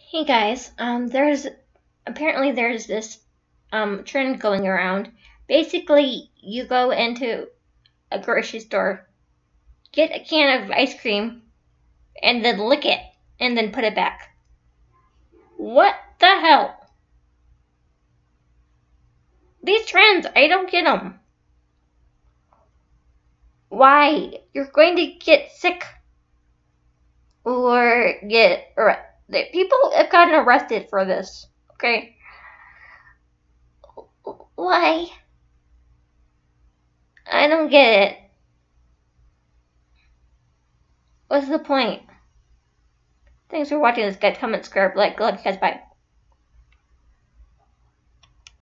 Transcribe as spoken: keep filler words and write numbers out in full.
Hey guys, um, there's apparently there's this um trend going around. Basically, you go into a grocery store, get a can of ice cream, and then lick it, and then put it back. What the hell? These trends, I don't get them. Why? You're going to get sick or get arrested. People have gotten arrested for this. Okay, why? I don't get it. What's the point? Thanks for watching this, guys. Comment, subscribe, like, love you guys, bye.